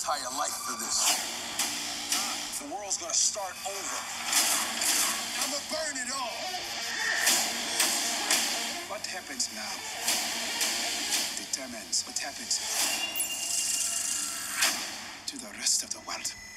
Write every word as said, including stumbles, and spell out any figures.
entire life for this. The world's gonna start over. I'ma burn it all. What happens now determines what happens to the rest of the world.